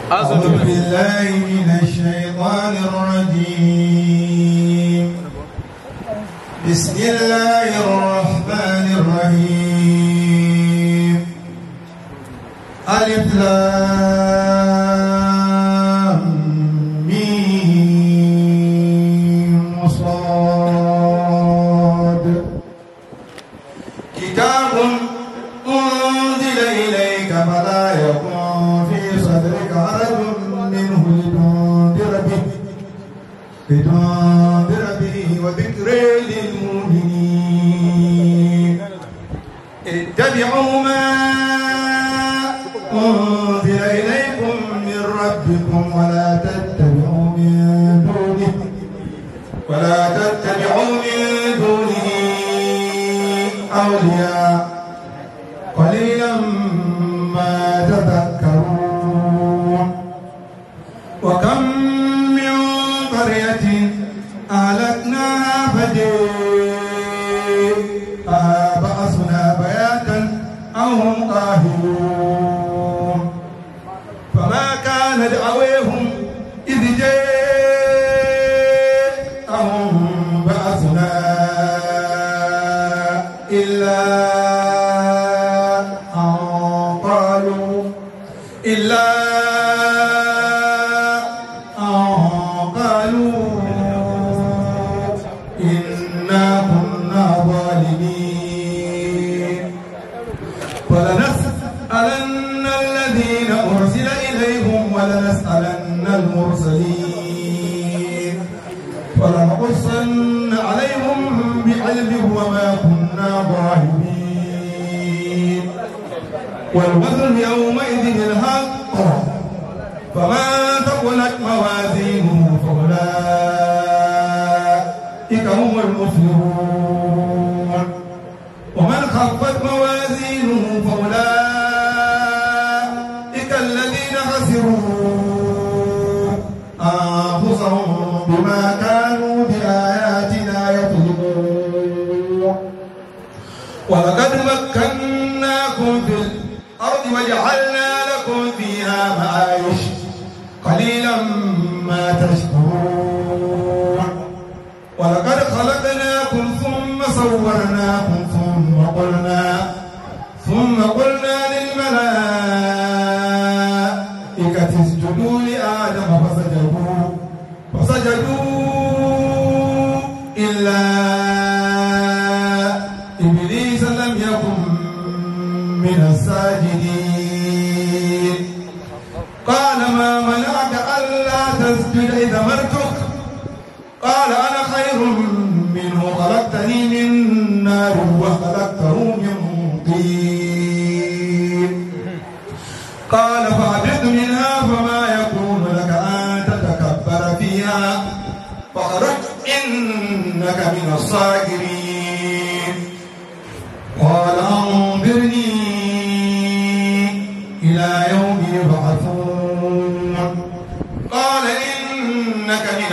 أعوذ بالله من الشيطان الرجيم. بسم الله الرحمن الرحيم. ألف لام ميم صاد. كتاب أنزل إليك فلا يكن في صدرك حرج منه لتنذر به وذكر للمؤمنين. اتبعوا ما أنزل إليكم من ربكم ولا تتبعوا من دونه أولياء قليلا ما تذكرون. وكم من قرية أهلكناها فجاءها بأسنا بياتا أو هم قاهرون. فما كان دعواهم إذ جاءهم بأسنا إلا أن قالوا إنا كنا ظالمين. فلنسألن الذين أرسل إليهم ولنسألن المرسلين ولنقصن عليهم بعلم وما كنا ظالمين. والوزن يومئذ الحق فمن ثقلت موازينه فأولئك هم المفلحون. ومن خفت موازينه فأولئك الذين خسروا أنفسهم بما كانوا بآياتنا يظلمون. ولقد مكناكم في الأرض وجعلنا لكم فيها معايش قليلا ما تشكرون. ولقد خلقناكم ثم صورناكم ثم قلنا للملائكة اسجدوا لآدم فسجدوا إلا إبليس لم يكن من الساجدين. قال ما منعك ألا تسجد إذ أمرتك؟ قال أنا خير منه خلقتني من نار وخلقته من طين. قال فاهبط منها فما يكون لك أن تتكبر فيها فاخرج إنك من الصاغرين. قال أنظرني إلى يوم يبعثون. قال إنك من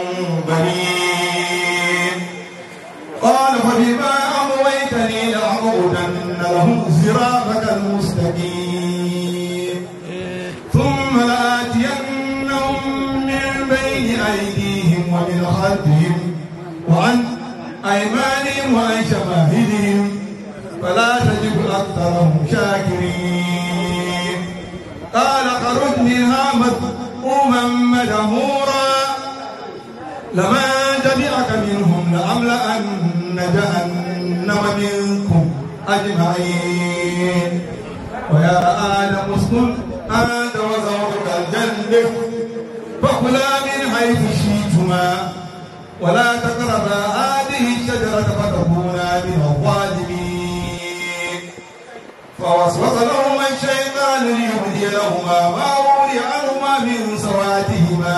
المنظرين. قال فبما أغويتني لأقعدن لهم صراطك المستقيم ثم لآتينهم من بين أيديهم ومن خلفهم وعن أيمانهم وعن شمائلهم فلا تجد أكثرهم شاكرين. قال اخرج منها مذءوما مدحورا لمن تبعك منهم لأملأن جهنم منكم أجمعين. ويا آدم اسكن أنت وزوجك الجنة فكلا من حيث شئتما ولا تقربا هذه الشجرة فتكونا من الظالمين. فوسوس لهما الشيطان ليبدي لهما ما وري عنهما من سواتهما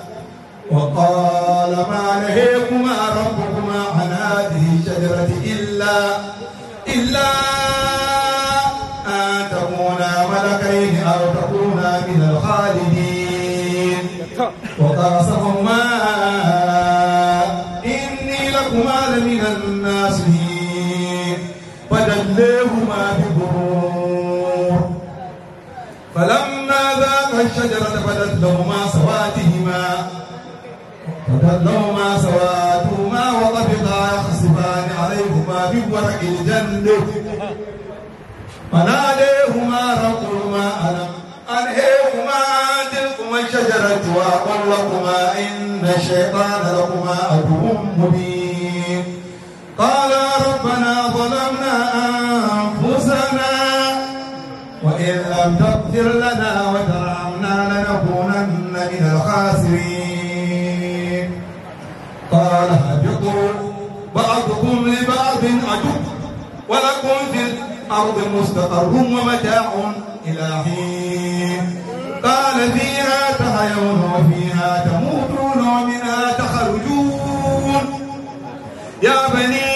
وقال ما نهيكما ربكما عن هذه الشجرة إلا أن تكونا ملكين أو تكونا من الخالدين. وقاسمهما إني لكما لمن الناصحين فدليهما بغرور. فلما فلما ذاقا الشجرة بدت لهما سواتهما وطفقا يخصفان عليهما من ورق الجنة فناديهما ربهما ألم أنهيكما عن تلكما الشجرة وأقل لكما إن الشيطان لكما عدو مبين قالا ربنا ظلمنا أنفسنا وإن لم تغفر لنا وترحمنا لنكونن من الخاسرين قال اهبطوا بعضكم لبعض عدو ولكم في الأرض مستقر ومتاع إلى حين قال فيها تحيون وفيها تموتون ومنها تخرجون يا بني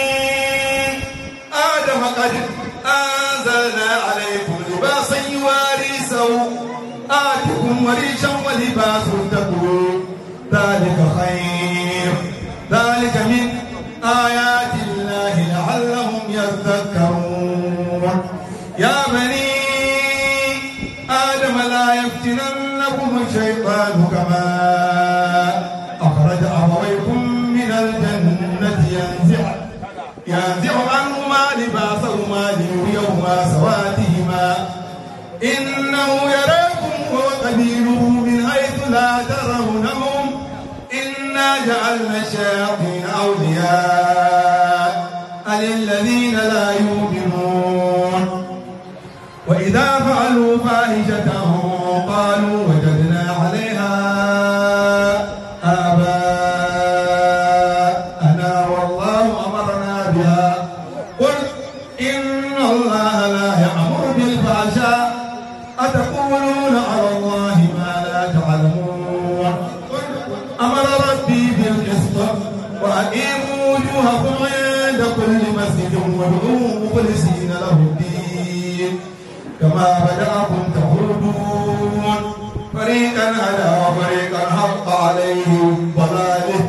آدم قد أنزلنا عليكم لباسا يواري سوآتكم وريشا ولباس التقوى ذلك خير ذلك من آيات الله لعلهم يذكرون يا بني آدم لا يفتننكم الشيطان كما أخرج أبويكم من الجنة ينزع عنهما لباسهما ليريهما سواتهما إنه يراكم وقبيله من حيث لا ترونهم إنا جعلنا الشياطين أولياء للذين لا يؤمنون وإذا فعلوا فاحشة قالوا وجدنا عليها آباءنا والله أمرنا بها قل إن الله لا يأمر بالفحشاء أتقولون على الله ما لا تعلمون أمر ربي بالقسط وأقيموا وجوهكم عند كل مسجد وادعوه مخلصين له الدين كما بدأكم تعودون فريقا هدى وفريقا حق عليهم ضلاله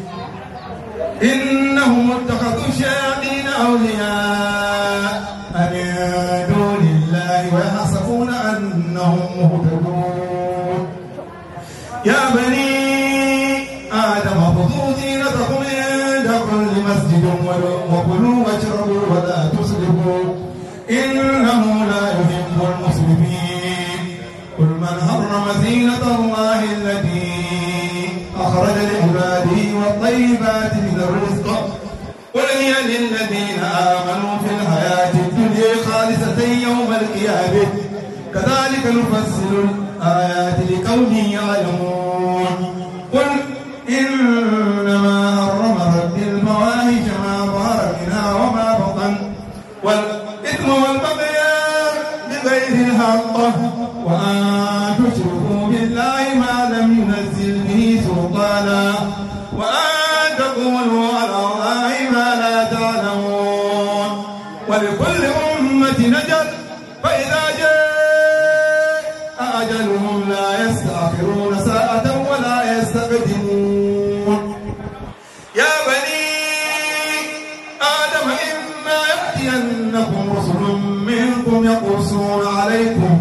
إنهم اتخذوا الشياطين أولياء من دون الله ويحسبون أنهم مهتدون يا بني آدم خذوا زينتكم عند كل مسجد وكلوا واشربوا ولا تسرفوا إنه لا يحب المسرفين قل من حرم زينة الله التي أخرج لعباده والطيبات من الرزق قل هي للذين آمنوا في الحياة الدنيا خالصة يوم القيامة كذلك نفصل الآيات لقوم يعلمون قل إنما حرم ربي الفواحش ما ظهر منها وما بطن والإثم والبغي بغير الحق وأن تشركوا بالله ما لم ينزل به سلطانا وأن تقولوا على الله ما لا تعلمون ولكل أمة نجل فإذا جاء أجلهم لا يستأخرون ساعة ولا يستقدمون يا بني آدم إما يأتينكم رسل منكم يقصون عليكم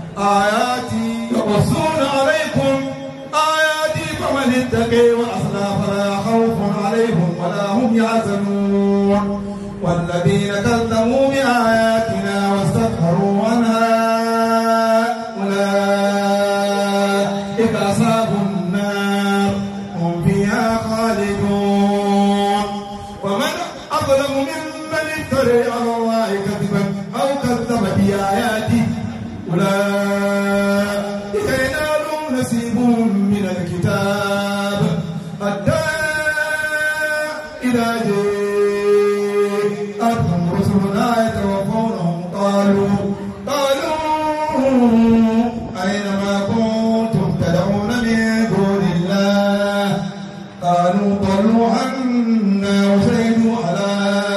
آياتي فمن اتقي وأصلح فلا خوف عليهم ولا هم يحزنون والذين كذبوا بآياتنا واستكبروا عنها أولئك أصحاب النار هم فيها خالدون ومن أظلم ممن افترى على الله كذبا أو كذب بآياته أولئك ينالهم نصيبهم من الكتاب حتى إذا جاءتهم رسلنا يتوفونهم قالوا أينما كنتم تدعون من دون الله قالوا ضلوا عنا وشهدوا على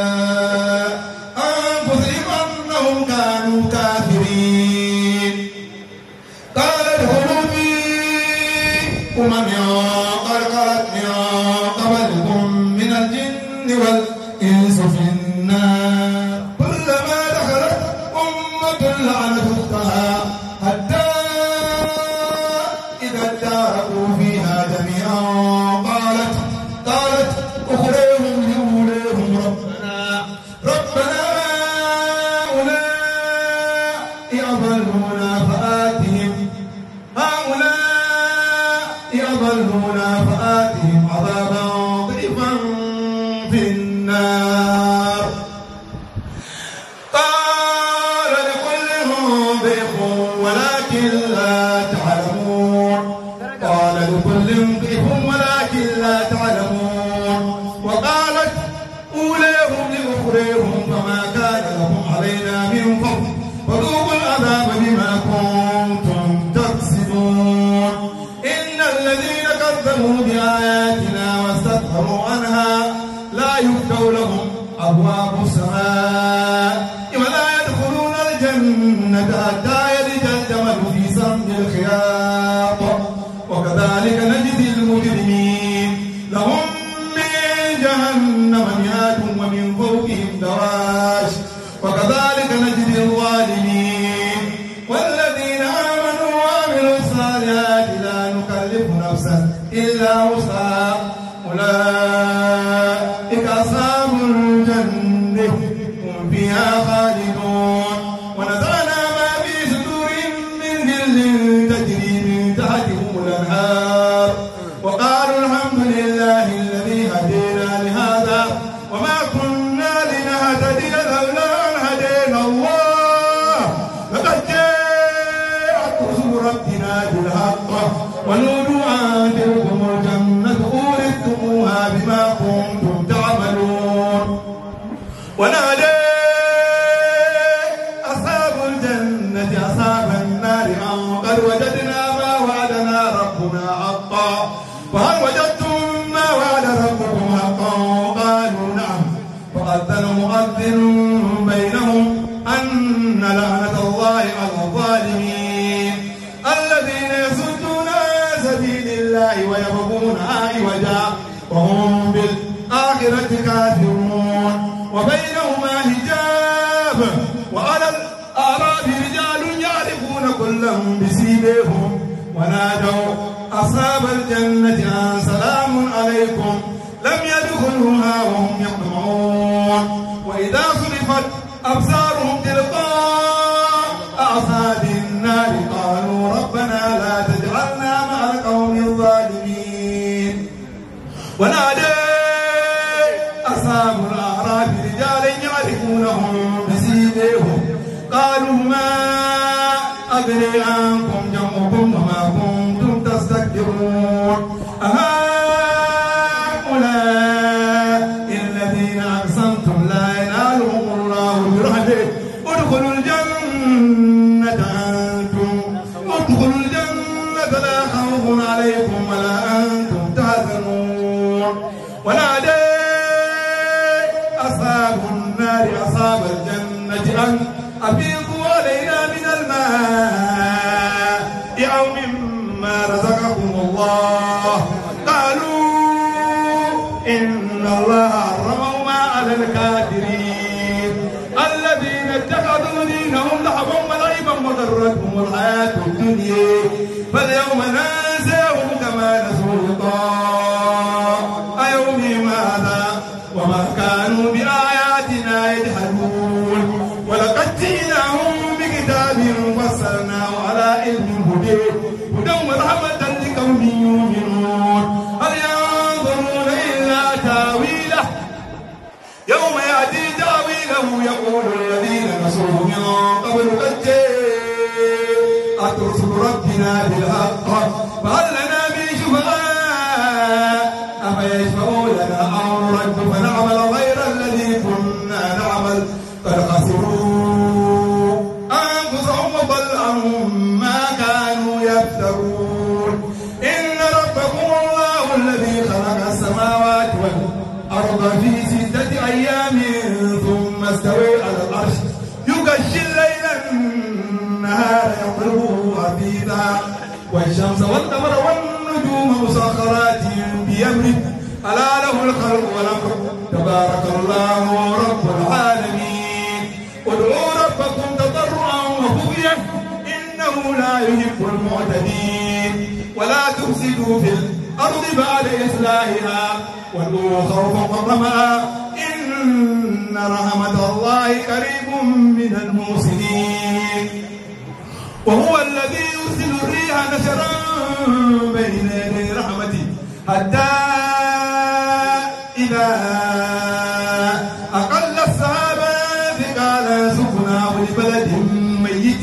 أنفسهم أنهم كانوا كافرين قال ادخلوا في أمم قد خلت من قبلكم من الجن والإنس في النار كلما دخلت أمة لعنت أختها حتى يكذبونا فآتهم عذابا ضعفا في النار. قال لكل ضعف ولكن لا تعلمون. قال لكل ضعف ولكن لا تعلمون. وقالت أولئهم لأخريهم فما كان لهم علينا من فضل فذوقوا العذاب بما كنتم تكسبون. إن الذين كذبوا بآياتنا واستكبروا عنها لا يفتح لهم أبواب السماء ولا يدخلون الجنة حتى يلج الجمل في سم الخياط وكذلك نجزي المجرمين. لهم من جهنم مهاد ومن فوقهم دواش وكذلك نجزي الظالمين. والذين آمنوا وعملوا الصالحات لا نكلف نفسا إلا وسعها أولئك أصحاب الجنة هم فيها خالدون. ونزعنا ما في صدورهم من غل تجري من تحتهم الأنهار وقالوا الحمد لله الذي هدينا لهذا وما كنا لنهتدي لولا أن هدينا الله لقد جاءت رسل ربنا بالحق ونودوا أن تلكم الجنة أورثتموها بما كنتم تعملون. ونادى أصحاب الجنة أصحاب النار أن قد وجدنا ما وعدنا ربنا حقا فهل وجدتم ما وعد ربكم حقا؟ قالوا نعم. فأذن مؤذن بينهم أن لعنة الله على الظالمين الذين يصدون عن سبيل الله ويبغونها عوجا وهم بالآخرة كافرون. وبينهما حجاب وعلى الأعراب رجال يعرفون كلا بسيماهم ونادوا أصحاب الجنة أن سلام عليكم لم يدخلوها وهم يطمعون. وإذا صرفت أبصارهم تلقاء أصحاب النار قالوا ربنا لا تجعلنا مع القوم الظالمين. ونادى أصحاب الأعراف رجالا يعرفونهم بسيماهم قالوا ما أغني عنكم جمعكم وما كنتم تستكبرون أهؤلاء الذين أقسمتم لا ينالهم الله برحمته ادخلوا الجنة لا خوف عليكم ولا أنتم تحزنون. ونادى أصحاب النار أصحاب الجنة أن أفيضوا علينا من الماء أو مما رزقكم الله. قالوا إن الله حرمهما على الكافرين الذين اتخذوا دينهم لعبا ولعبا وغرتهم الحياة الدنيا فاليوم ننساهم كما نسوا لقاء يومهم هذا وما كانوا بآياتنا يجحدون. ولقد جئناهم بكتاب فصلناه على علم هدى ورحمة لقوم يؤمنون. هل ينظرون إلا تاويله يوم يأتي تاويله يقول الذين نسوه من قبل قد جاءت رسل ربنا بالحق فهل لنا من شفعاء أفيشفعوا لنا أو نرد فنعمل غير الذي كنا نعمل قد خسروا أنفسهم وضل عنهم ما كانوا يفترون. إن ربكم الله الذي خلق السماوات والأرض في 6 أيام ثم استوى على العرش يغشي الليل النهار يطلبه حثيثا والشمس والقمر والنجوم مسخرات بأمره ألا له الخلق والأمر تبارك الله رب العالمين. ادعوا ربكم تضرعا وخفيا إنه لا يحب المعتدين. ولا تفسدوا في الأرض بعد إصلاحها وادعوا خوفا وطمعا إن رحمة الله قريب من المحسنين. وهو الذي يرسل الريح نشرا بين يدي رحمته حتى إذا أقل السحابة قال سقناه لبلد ميت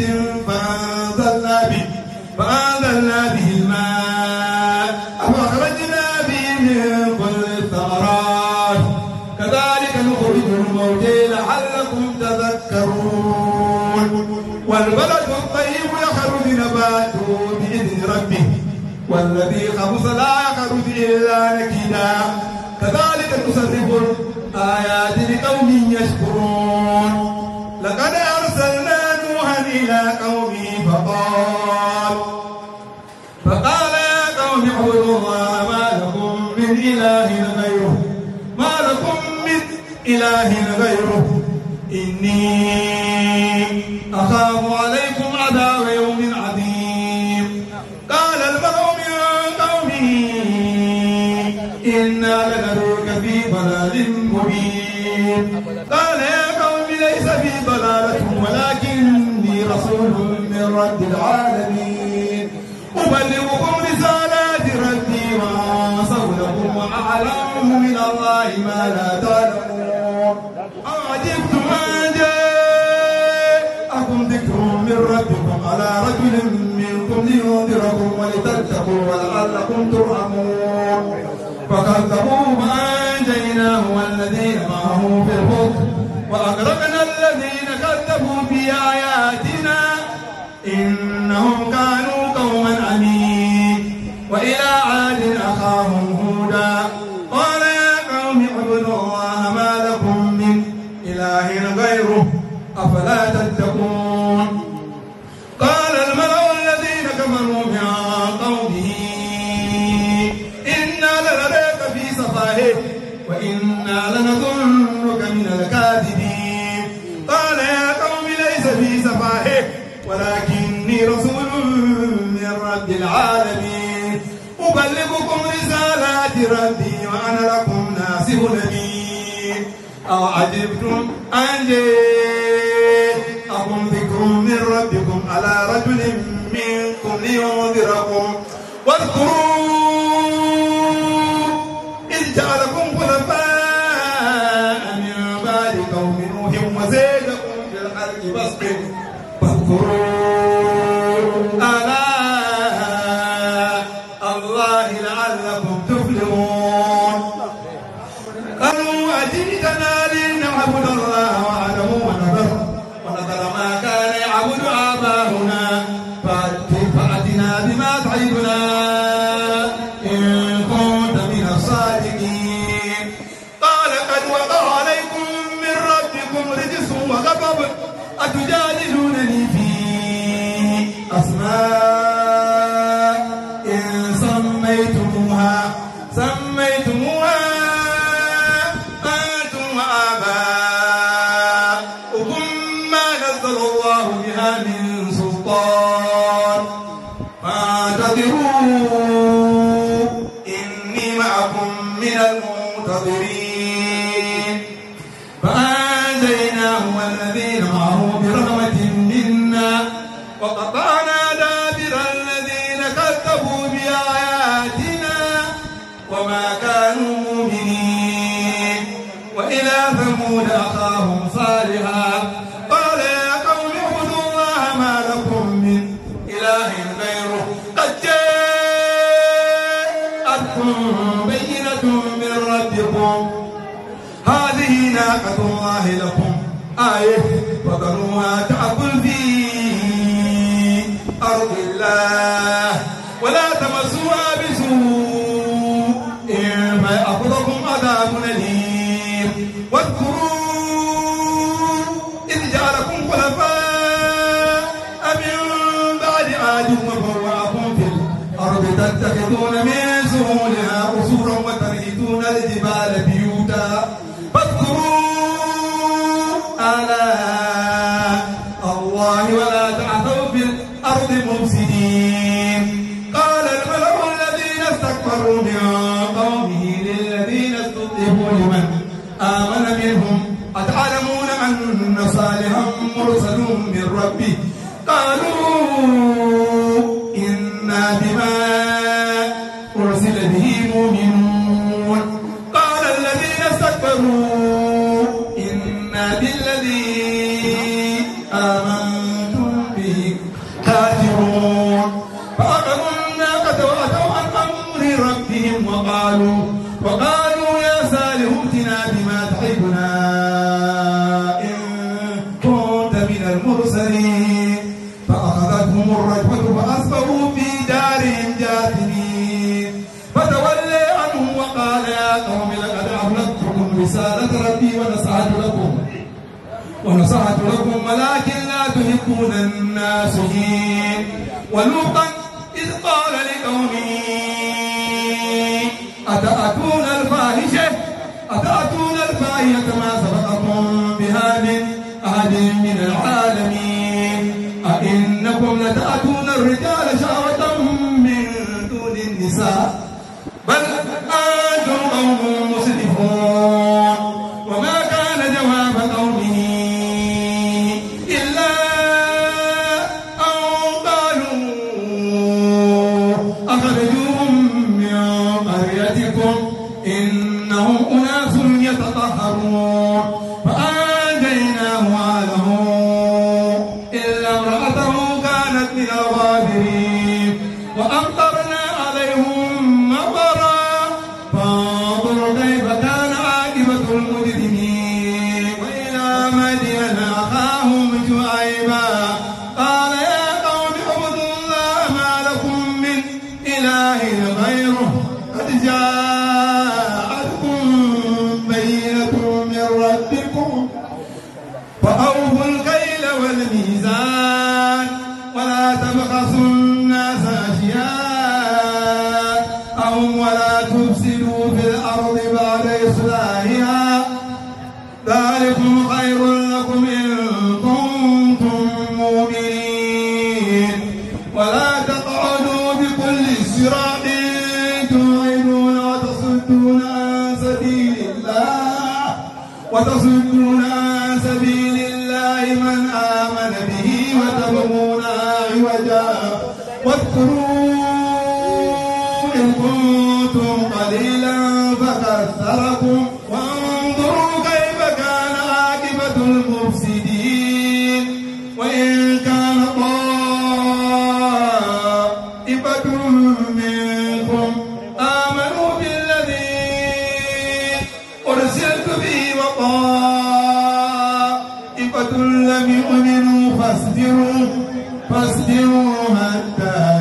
فأنزلنا به الماء فأخرجنا به من كل الثمرات كذلك نخرج الموتى لعلكم تذكرون والبلد الطيب يخرج نباته بإذن ربه والذي خبث لا يخرج إلا نكدا كذلك نصرف الآيات لقوم يشكرون لقد أرسلنا نوحا إلى قومه فقال يا قوم اعبدوا الله ما لكم من إله غيره إني أخاف عليكم عذاب يوم عظيم قال الملأ من قومه إنا لنراك في ضلال مبين قال يا قوم ليس في ضلالة ولكني رسول من رب العالمين أبلغكم رسالات ربي وأنصح لكم وأعلم من الله ما لا تعلمون أعجبتم أن جاءكم ذكر من ربكم على رجل منكم لينذركم ولتتقوا ولعلكم ترحمون فكذبوه فأنجيناه والذين معه في الفلك وأغرقنا الذين كذبوا بآياتنا إنهم كانوا قوما عمين وإلى عاد أخاهم هودا قال يا قوم اعبدوا الله ما لكم من إله غيره أفلا تتقون قال الملأ الذين كفروا من قومه إنا لنراك في سفاهه وإنا لنظنك من الكاذبين قال يا قوم ليس في سفاهه ولكني رسول من رب العالمين أبلغكم رسالات ربي وأنا لكم ناصح أمين أعجبتم أن جاءكم ذكر من ربكم على رجل منكم لينذركم واذكروا إذ جعلكم خلفاء من بعد قوم نوح وزيدكم في الخلق بسطا فاذكروا آلاء الله لعلكم تفلحون قالوا أجئتنا لنعبد الله وحده ونذر ما كان يعبد آباؤنا فأتنا بما تعدنا إن كنت من الصادقين قال قد وقع عليكم من ربكم رجس وغضب أتجادلونني في أسماء إن سميتموها أنتم وآباؤكم ما نزل الله بها من سلطان فانتظروا إني معكم من المنتظرين فأنجيناه والذين معه برحمة منا وقطعنا دابر الذين كذبوا بآياتنا وما كانوا مؤمنين وإلى ثمود أخاهم صالحا قال يا قوم اعبدوا الله ما لكم من إله غيره قد جاءتكم بينة من ربكم هذه ناقة الله لكم آية فذروها تأكل في أرض الله ولا تمسوها بسوء فيأخذكم عذاب أليم واذكروا إذ جعلكم خلفاء من بعد عاد وبوأكم في الأرض تتخذون من سهولها قصورا وتنحتون الجبال بيوتا فاذكروا آلاء الله ولا تعثوا في الأرض مفسدين قال الملأ الذين استكبروا من قومه للذين استضعفوا لمن آمن منهم أتعلمون أن صالحا مرسل من ربه قالوا إنا بما أرسل به مؤمنون فأخذوا الناقة وأتوا عن أمر ربهم وقالوا يا صالح ائتنا بما تعدنا إن كنت من المرسلين فأخذتهم الرجفة فأصبحوا في دارهم جاثمين فتولى عنهم وقال يا قوم لقد أبلغتكم رسالة ربي ونصحت لكم ولكن لا تحبون الناصحين ولوطا إذ قال لقومه أتأتون الفاحشة ما سبقكم بها من أحد من العالمين أئنكم لتأتون الرجال شهوة من دون النساء بل أنتم قوم مسرفون وما كان جواب قومه إلا أن قالوا أخرجوهم من قريتكم إنهم أناس يتطهرون فأنجيناه وأهله إلا امرأته كانت من الغابرين وأمطرنا عليهم مطرا فانظر كيف كان عاقبة المجرمين وإلى مدين أخاهم شعيبا قال يا قوم اعبدوا الله ما لكم من إله غيره قد جاءتكم بينة من ربكم فأوفوا الكيل والميزان ولا تبخسوا الناس أشياءهم ولا تفسدوا في الأرض بعد إصلاحها ذلكم خير لكم إن كنتم مؤمنين ولا تقعدوا بكل صراط توعدون وتصدون عن سبيل الله من آمن به وتبغونها عوجا واذكروا إن كنتم قليلا فكثركم وانظروا كيف كان عاقبة المفسدين وإن كان طائفة منكم آمنوا بالذي أرسلت به وطائفة لم يؤمنوا فاصبروا حتى